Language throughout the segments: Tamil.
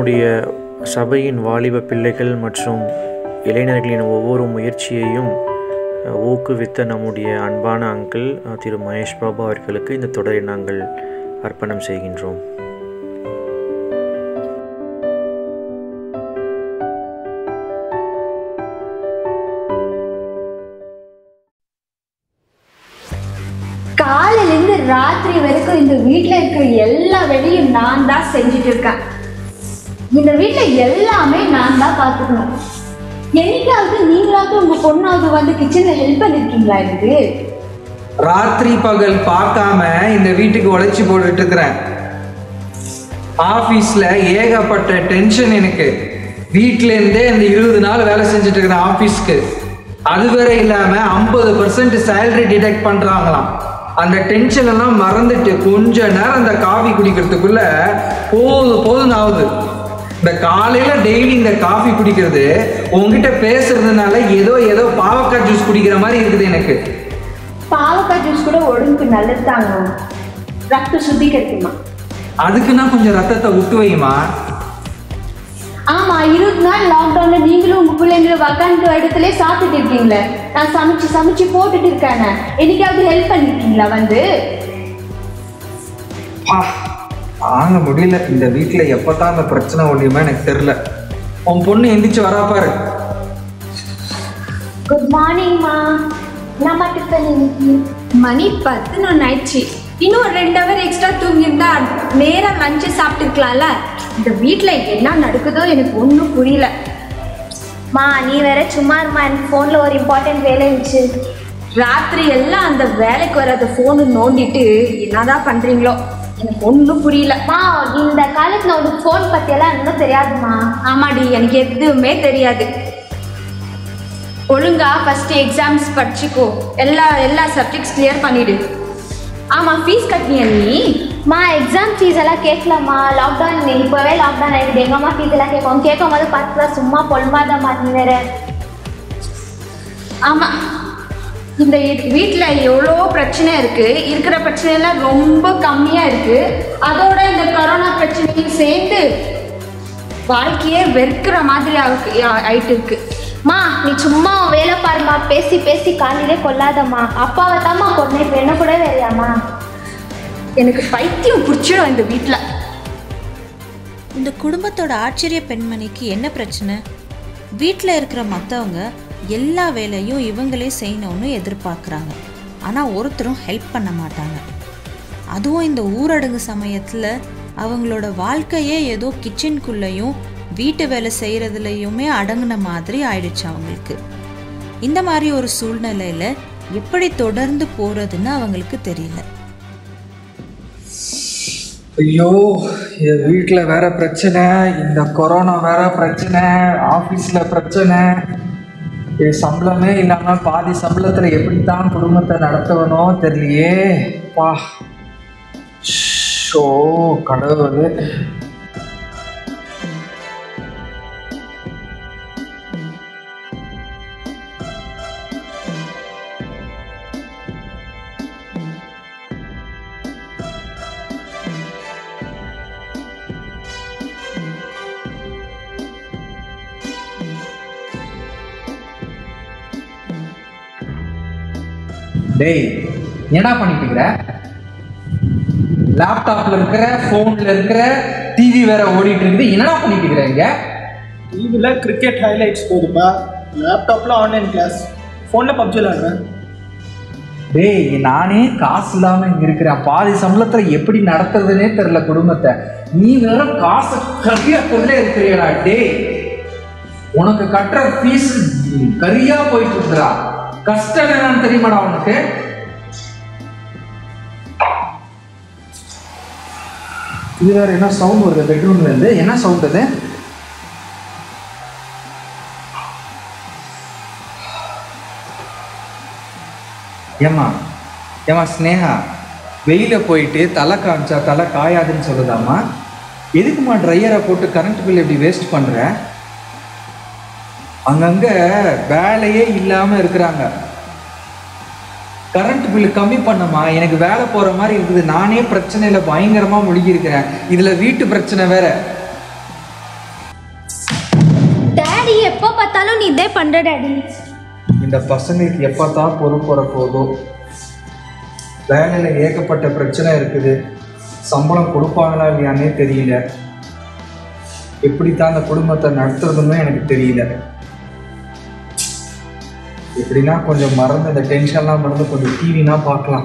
நம்முடைய சபையின் வாலிப பிள்ளைகள் மற்றும் இளைஞர்களின் ஒவ்வொரு முயற்சியையும் ஊக்குவித்த நம்முடைய அன்பான அங்கிள் திரு மகேஷ் பாபு அவர்களுக்கு இந்த தொடரை நாங்கள் அர்ப்பணம் செய்கின்றோம். காலையிலேருந்து ராத்திரி வரைக்கும் இந்த வீட்டில் இருக்கிற எல்லா வேலையும் நான் தான் செஞ்சுட்டு இருக்கேன். இந்த வீட்டில் எல்லாமே நான் தான் பார்த்துக்கணும். என்னைக்காவது நீங்களாவது உங்க பொண்ணாவது வந்து கிச்சன்ல ஹெல்ப் பண்ணிருக்கீங்களா? எனக்கு ராத்திரி பகல் பார்க்காம இந்த வீட்டுக்கு உழைச்சி போட்டுட்டு இருக்கிறேன். ஆபீஸ்ல ஏகப்பட்ட டென்ஷன். எனக்கு வீட்டுல இருந்தே இந்த 20 நாள் வேலை செஞ்சுட்டு இருக்கிறேன் ஆபீஸ்க்கு. அது வேற இல்லாம 50% சேலரி டிடெக்ட் பண்றாங்களாம். அந்த டென்ஷன் எல்லாம் மறந்துட்டு கொஞ்ச நேரம் அந்த காஃபி குடிக்கிறதுக்குள்ள போதும் ஆகுது. இந்த காலையில டெய்லி இந்த காஃபி குடிக்கிறது உங்ககிட்ட பேசுறதுனால ஏதோ பாவக்காய் ஜூஸ் குடிக்கிற மாதிரி இருக்குது எனக்கு. பாவக்காய் ஜூஸ் கூட உடம்புக்கு நல்லது தாங்க, ரத்தம் சுத்திகரிக்குமா. அதுக்குன்னா கொஞ்சம் ரத்தத்தை விட்டு வையுமா. ஆமா, 20 நாள் லாக்டவுன்ல நீங்களும் உங்க பிள்ளைங்களும் உட்காந்து இடத்துல சாப்பிட்டுட்டு இருக்கீங்களே. நான் சமைச்சு போட்டுட்டு இருக்கேன். என்னைக்காவது ஹெல்ப் பண்ணிருக்கீங்களா? வந்து வாங்க முடியல இந்த வீட்டுல. எப்பதான் அந்த பிரச்சனை ஒழியுமா எனக்கு தெரியல. உன் பொண்ணு எந்திரிச்சு வரா பாரு. குட் மார்னிங்மா. நம்ம டிஃபன் மணி 10 ஆயிடுச்சு. இன்னும் 2 ஹவர் எக்ஸ்ட்ரா தூங்கியிருந்தா நேரம் லஞ்சு சாப்பிட்டுருக்கலாம்ல. இந்த வீட்டில் என்ன நடக்குதோ எனக்கு ஒன்றும் புரியல. மா நீ வேற சும்மா இருமா, எனக்கு ஃபோனில் ஒரு இம்பார்ட்டன்ட் வேலை இருந்துச்சு. ராத்திரி எல்லாம் அந்த வேலைக்கு வராத ஃபோனு நோண்டிட்டு என்னதான் பண்ணுறீங்களோ எனக்கு ஒன்றும் புரியலம்மா. இந்த காலத்தில் உனக்கு ஃபோன் பற்றியெல்லாம் இன்னும் தெரியாதுமா. ஆமாடி, எனக்கு எதுவுமே தெரியாது. ஒழுங்கா ஃபர்ஸ்ட் எக்ஸாம்ஸ் படிச்சுக்கோ. எல்லா சப்ஜெக்ட்ஸ் கிளியர் பண்ணிடு. ஆமாம், ஃபீஸ் கட்டினியா நீ? எக்ஸாம் ஃபீஸ் எல்லாம் கேட்கலாமா? லாக்டவுன் இப்போவே லாக்டவுன் ஆகிடுது. எங்கள் அம்மா ஃபீஸ் எல்லாம் கேட்கும் போது பார்த்துக்கா. சும்மா பொல்மாதம்மா நீ வேற. ஆமாம், இந்த வீட்டில் எவ்வளோ பிரச்சனை இருக்குது. இருக்கிற பிரச்சனைலாம் ரொம்ப கம்மியாக இருக்குது. அதோட இந்த கொரோனா பிரச்சனையும் சேர்ந்து வாழ்க்கையே வெறுக்கிற மாதிரி ஆயிட்டு இருக்கு. நீ சும்மா வேலை பாருமா. பேசி காலையிலே கொள்ளாதம்மா. அப்பாவை தாம்மா கொண்டு இப்போ என்ன கூட வேலையாம்மா? எனக்கு பைத்தியம் பிடிச்சிடும் இந்த வீட்டில். இந்த குடும்பத்தோட ஆச்சரிய பெண்மணிக்கு என்ன பிரச்சனை? வீட்டில் இருக்கிற மற்றவங்க எல்லா வேலையும் இவங்களே செய்யணும்னு எதிர்பார்க்குறாங்க. ஆனால் ஒருத்தரும் ஹெல்ப் பண்ண மாட்டாங்க. அதுவும் இந்த ஊரடங்கு சமயத்தில் அவங்களோட வாழ்க்கையே ஏதோ கிச்சனுக்குள்ளேயும் வீட்டு வேலை செய்கிறதுலையுமே அடங்கின மாதிரி ஆயிடுச்சு அவங்களுக்கு. இந்த மாதிரி ஒரு சூழ்நிலையில் எப்படி தொடர்ந்து போகிறதுன்னு அவங்களுக்கு தெரியல. ஐயோ, என் வீட்டில் வேற பிரச்சனை, இந்த கொரோனா வேற பிரச்சனை, ஆஃபீஸில் பிரச்சனை. சம்பளமே இல்லாமல் பாதி சம்பளத்தில் எப்படித்தான் குடும்பத்தை நடத்தவனோ தெரியலையே. ஷோ கடவுளே. டேய், என்னடா பண்ணிட்டு இருக்கிற? லேப்டாப்ல இருக்கிற, போன்ல இருக்கிற, டிவி வேற ஓடிட்டு இருக்குது. என்னடா பண்ணிட்டு இருக்கிற? இங்க டிவில கிரிக்கெட் ஹைலைட்ஸ் போகுதுப்பா. லேப்டாப்ல ஆன்லைன் கிளாஸ், போன்ல பப்ஜி விளையாடுறேன். டேய், நானே காசு இல்லாம இங்க இருக்கிறேன். பாதி சம்பளத்துல எப்படி நடத்துறதுன்னே தெரியல குடும்பத்தை. நீ வேற காசு கரியா கொண்டே இருக்கிறியடா. டேய், உனக்கு கட்டுற ஃபீஸ் கரியா போயிட்டு இருக்குடா. கஷ்டம் என்னன்னு தெரியுமாடா உனக்கு? இது வேற என்ன சவுண்ட் வருது பெட்ரூம்ல இருந்து? என்ன சவுண்ட் அது? ஏமா ஸ்னேகா, வெயில போயிட்டு தலை காமிச்சா தலை காயாதுன்னு சொல்லுதாம்மா. எதுக்குமா ட்ரையரை போட்டு கரண்ட் பில் எப்படி வேஸ்ட் பண்ற? அங்கங்க வேலையே இல்லாம இருக்கிறாங்க. கரண்ட் பில் கம்மி பண்ணமா. எனக்கு வேலை போற மாதிரி இருக்குது. நானே பிரச்சனையில பயங்கரமா முழுகி இருக்கிறேன். இதுல வீட்டு பிரச்சனை வேற. பண்ற டாடி? இந்த பசங்களுக்கு எப்பதான் பொறுப்பு வர போதோ. வேலையில் ஏகப்பட்ட பிரச்சனை இருக்குது. சம்பளம் கொடுப்பாங்களா இல்லையானே தெரியல. எப்படித்தான் அந்த குடும்பத்தை நடத்துறதுமே எனக்கு தெரியல. எப்படின்னா கொஞ்சம் மறந்து இந்த டென்ஷன்லாம் மறந்து கொஞ்சம் டிவினா பார்க்கலாம்.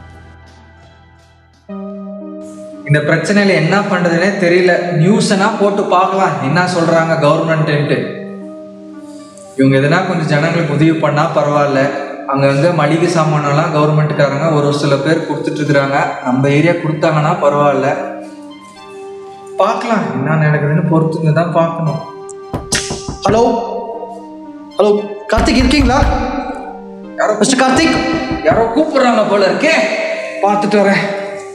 இந்த பிரச்சனையில என்ன பண்றதுன்னே தெரியல. நியூஸ்னா போட்டு பார்க்கலாம் என்ன சொல்றாங்க கவர்மெண்ட்டு. இவங்க எதுனா கொஞ்சம் ஜனங்களுக்கு உதவி பண்ணா பரவாயில்ல. அங்கங்கே மளிகை சாமானெல்லாம் கவர்மெண்ட்டுக்காரங்க ஒரு சில பேர் கொடுத்துட்டு இருக்கிறாங்க. நம்ம ஏரியா கொடுத்தாங்கன்னா பரவாயில்ல. பார்க்கலாம் என்ன நடக்குதுன்னு பொறுத்துங்க தான் பார்க்கணும். ஹலோ ஹலோ, கார்த்திக் இருக்கீங்களா? யாரோ மிஸ்டர் கார்த்திக், யாரோ கூப்பிடுறாங்க போல இருக்கே, பார்த்துட்டு வரேன்.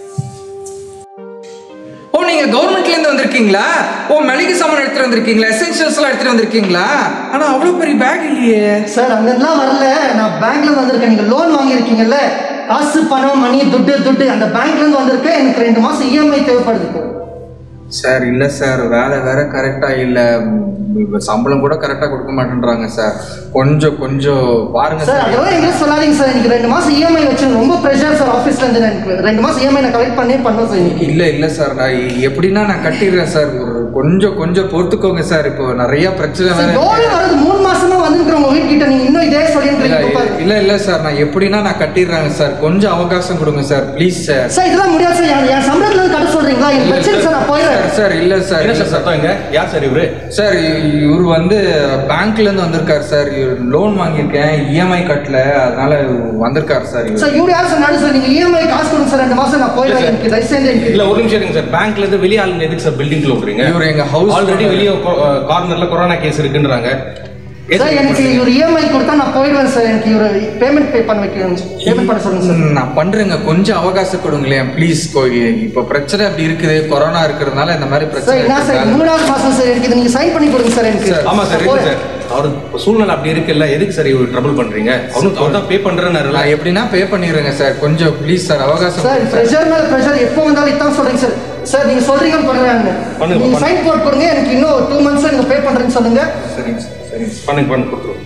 ஓ, நீங்க கவர்மெண்ட்ல இருந்து வந்திருக்கீங்களா? ஓ, மளிகை சாமான் எடுத்துட்டு வந்திருக்கீங்களா? எசென்ஷியல்ஸ் எல்லாம் எடுத்துட்டு வந்திருக்கீங்களா? ஆனா அவ்வளவு பெரிய பேக் இல்லையே சார். அங்கெல்லாம் வரல, நான் பேங்க்ல இருந்து வந்திருக்கேன். நீங்க லோன் வாங்கியிருக்கீங்கல்ல, காசு பணம் மணி துட்டு அந்த பேங்க்ல இருந்து வந்திருக்கேன். எனக்கு 2 மாசம் இஎம்ஐ தேவைப்படுது சார். இல்ல சார், வேலை வேற கரெக்டா இல்ல, சம்பளம் கூட கரெக்டா கொடுக்க மாட்டேன்றாங்க சார். கொஞ்சம் பாருங்க சார். அதெல்லாம் எங்களுக்கு சொல்லாதீங்க சார். எனக்கு 2 மாசம் இஎம்ஐ வச்சு ரொம்ப ப்ரெஷர் சார். ஆஃபீஸ்ல இருந்து எனக்கு 2 மாசம் இஎம்ஐ நான் கலெக்ட் பண்ணுவேன் சார் இன்னைக்கு. இல்ல சார், நான் எப்படின்னா நான் கட்டிடுறேன் சார். கொஞ்சம் பொறுத்துக்கோங்க சார். இப்போ நிறைய பிரச்சனை லோன் வருது. 3 மாசமா வந்துருக்கேன் உங்க வீட்டுக்கிட்ட. நீங்க இன்னும் இதே சொல்லிட்டு இல்ல சார், நான் எப்படின்னா நான் கட்டிடுறாங்க சார். கொஞ்சம் அவகாசம் கொடுங்க சார், ப்ளீஸ் சார். சார் இதெல்லாம் முடியாது சார். என் சம்பளத்துல இருந்து கட்ட சொல்றீங்களா? எனக்கு பிரச்சனை சார், நான் போயிடுறேன் சார். இல்ல சார், என்ன சார் சத்தம்? எங்க யார் சார் இவரு? சார் இவர் வந்து பேங்க்ல இருந்து வந்திருக்காரு சார். லோன் வாங்கியிருக்கேன், இஎம்ஐ கட்டல, அதனால வந்திருக்காரு சார். சார் இவரு யார் சார்? நாடு சார். நீங்க இஎம்ஐ காசு கொடுங்க சார். 2 மாசம் நான் போயிடுறேன். எனக்கு லைசென்ஸ் எனக்கு இல்ல, ஒரு நிமிஷம் இருங்க சார். பேங்க்ல இருந்து வெளிய ஆளுங்க எதுக்கு சார் பில்டிங்ல விடுறீங்க? இவர் எங்க ஹவுஸ் ஆல்ரெடி வெளிய கார்னர்ல கொரோனா கேஸ் இருக்குன்றாங்க சார். எனக்கு இவர் இஎம்ஐ கொடுத்தா நான் போயிடுவேன் சார். எனக்கு இவர் பேமெண்ட் பண்ண வைக்கணும். பேமெண்ட் பண்ண சொல்லுங்க சார். நான் பண்றேங்க, கொஞ்சம் அவகாசம் கொடுங்களேன் ப்ளீஸ். இப்போ பிரச்சனை அப்படி இருக்குது, கொரோனா இருக்கிறதுனால இந்த மாதிரி சார் பிரச்சனை என்ன சார், 3வது மாசம் சார். எனக்கு இது நீங்க சைன் பண்ணி கொடுங்க சார் எனக்கு. ஆமா சார், இருக்கு சார். அவரு சூழ்நிலை அப்படி இருக்குல்ல, எதுக்கு சார் இவர் ட்ரபிள் பண்றீங்க? அவர் தான் பே பண்றேன்னு. நான் எப்படின்னா பே பண்ணிடுறேங்க சார். கொஞ்சம் ப்ளீஸ் சார், அவகாசம் சார். ப்ரெஷர் மேல ப்ரெஷர் எப்போ வந்தாலும் இதான் சொல்றீங்க சார். சார் நீங்க சொல்றீங்கன்னு பண்ணுறாங்க. நீங்க சைன் போட்டு கொடுங்க. எனக்கு இன்னும் 2 months நீங்க பே பண்றேன்னு சொல்லுங்க. சரிங்க சார். சரிங்க சார், பண்ணி கொடுத்துருவோம்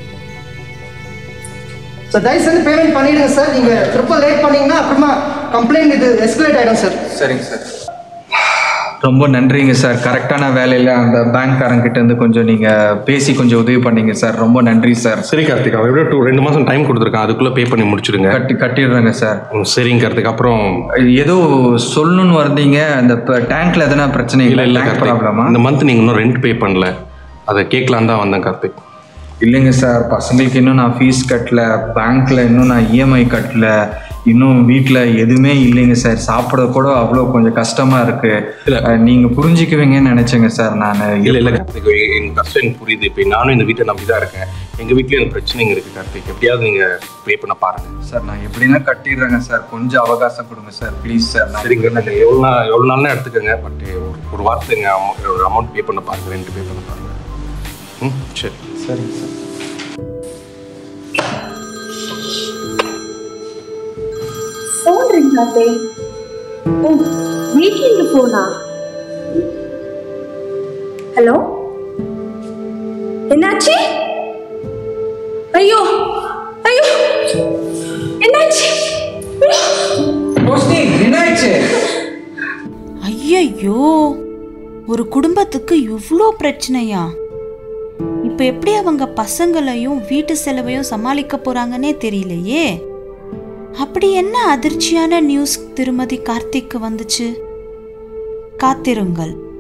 சார். தயவு செஞ்சு பேமெண்ட் பண்ணிடுங்க சார். நீங்க ட்ரிப்பிள் லேட் பண்ணீங்கன்னா அப்புறமா கம்ப்ளைண்ட் இது எஸ்கலேட் ஆயிடும் சார். சரிங்க சார். ரொம்ப நன்றிங்க சார். கரெக்டான வேலையில் அந்த பேங்க்காரங்கிட்ட இருந்து கொஞ்சம் நீங்கள் பேசி கொஞ்சம் உதவி பண்ணீங்க சார். ரொம்ப நன்றி சார். சரி கார்த்திக், அவன் எப்படியோ 2 மாசம் டைம் கொடுத்துருக்கான். அதுக்குள்ளே பே பண்ணி முடிச்சிடுங்க. கட்டிடுறேங்க சார். சரிங்க கார்த்திக். அப்புறம் ஏதோ சொல்லணும்னு வந்தீங்க, அந்த டேங்க்ல எதனா பிரச்சனை இல்லை ப்ராப்ளமா? இந்த மந்த் நீங்கள் இன்னும் ரெண்ட் பே பண்ணல, அதை கேட்கலான் தான் வந்தேன் கார்த்திக். இல்லைங்க சார், பசங்களுக்கு இன்னும் நான் ஃபீஸ் கட்டல, பேங்க்கில் இன்னும் நான் இஎம்ஐ கட்டல, இன்னும் வீட்டில் எதுவுமே இல்லைங்க சார். சாப்பிட கூட அவ்வளோ கொஞ்சம் கஷ்டமாக இருக்குது. நீங்கள் புரிஞ்சுக்குவீங்கன்னு நினச்சேங்க சார் நான். இல்லை கார்த்திக், எங்கள் கஷ்டம் எனக்கு புரியுது. இப்போ நானும் இந்த வீட்டை நம்பி தான் இருக்கேன். எங்கள் வீட்லேயும் எனக்கு பிரச்சனைங்க இருக்குது கார்த்திக். எப்படியாவது நீங்கள் பே பண்ண பாருங்கள் சார். நான் எப்படின்னா கட்டிடுறேங்க சார். கொஞ்சம் அவகாசம் கொடுங்க சார் ப்ளீஸ் சார். சரிங்க, நீங்கள் எவ்வளோ நாள்னா எடுத்துக்கோங்க. பட் ஒரு வாரத்துக்கு ஒரு அமௌண்ட் பே பண்ண பாருங்கள், ரெண்ட் பே பண்ண பாருங்கள். சரி. சரிங்க சார். ஃபோன் ரிங் ஆகுது. ஓ, வீட்ல இருந்து போனா? ஹலோ, என்னாச்சு? ஐயோ ஐயோ, என்னாச்சு? என்னாச்சு? ஐயையோ, ஒரு குடும்பத்துக்கு இவ்வளோ பிரச்சனையா? இப்போ எப்படி அவங்க பசங்களையும் வீட்டு செலவையும் சமாளிக்க போறாங்கன்னே தெரியலையே. அப்படி என்ன அதிர்ச்சியான நியூஸ் திருமதி கார்த்திக்கு வந்துச்சு? காத்திருங்கள்.